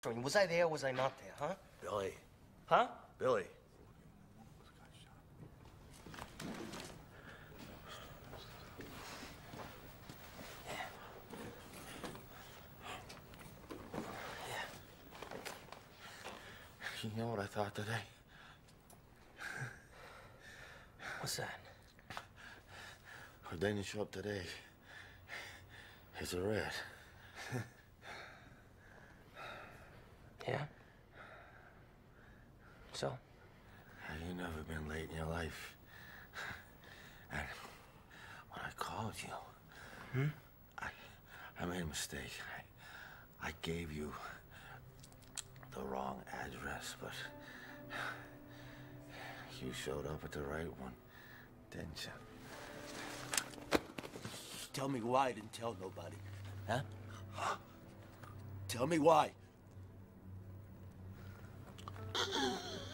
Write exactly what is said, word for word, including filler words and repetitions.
Was I there or was I not there, huh? Billy. Huh? Billy. You know what I thought today? What's that? If they didn't show up today, it's a rat. Yeah? So? You've never been late in your life. And when I called you, Hmm? I, I made a mistake. I, I gave you the wrong address, but you showed up at the right one, didn't you? Tell me why I didn't tell nobody, huh? Tell me why.